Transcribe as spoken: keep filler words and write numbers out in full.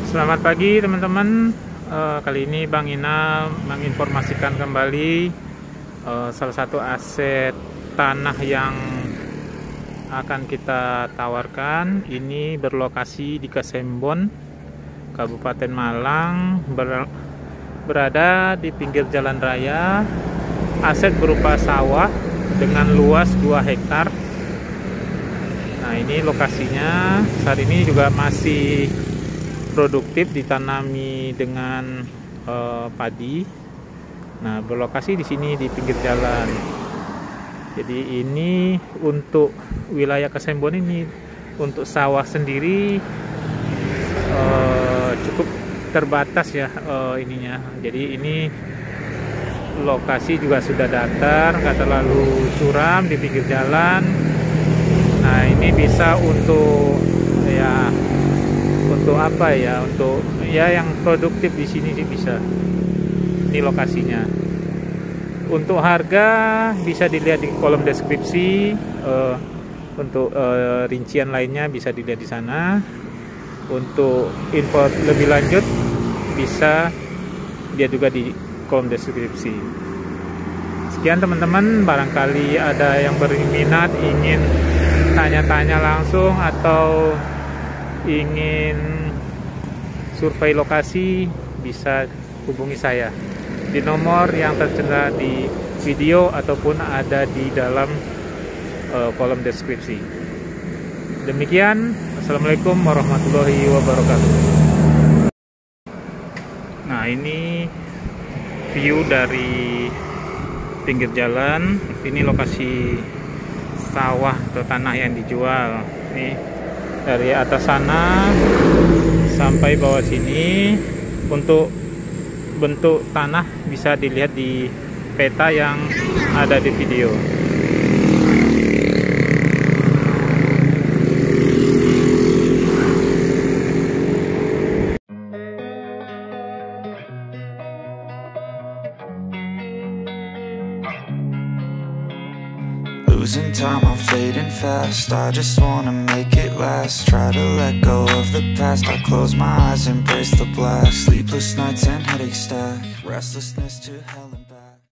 Selamat pagi teman-teman. Uh, kali ini Bang Ina menginformasikan kembali uh, salah satu aset tanah yang akan kita tawarkan. Ini berlokasi di Kasembon, Kabupaten Malang, ber berada di pinggir jalan raya. Aset berupa sawah dengan luas dua hektar. Nah, ini lokasinya. Saat ini juga masih produktif, ditanami dengan uh, padi. Nah, berlokasi di sini di pinggir jalan. Jadi ini untuk wilayah Kasembon ini, untuk sawah sendiri uh, cukup terbatas ya uh, ininya. Jadi ini lokasi juga sudah datar, nggak terlalu curam, di pinggir jalan. Nah, ini bisa untuk ya untuk apa ya, untuk ya yang produktif di sini sih bisa. Ini lokasinya. Untuk harga bisa dilihat di kolom deskripsi. Uh, untuk uh, rincian lainnya bisa dilihat di sana. Untuk info lebih lanjut bisa lihat juga di kolom deskripsi. Sekian teman-teman, barangkali ada yang berminat ingin tanya-tanya langsung atau ingin survei lokasi, bisa hubungi saya di nomor yang tertera di video ataupun ada di dalam uh, kolom deskripsi. Demikian, assalamualaikum warahmatullahi wabarakatuh. Nah, ini view dari pinggir jalan. Ini lokasi sawah atau tanah yang dijual. Nih, dari atas sana sampai bawah sini. Untuk bentuk tanah bisa dilihat di peta yang ada di video. Losing time, I'm fading fast. I just wanna make it last. Try to let go of the past. I close my eyes, embrace the blast. Sleepless nights and headaches stack. Restlessness to hell.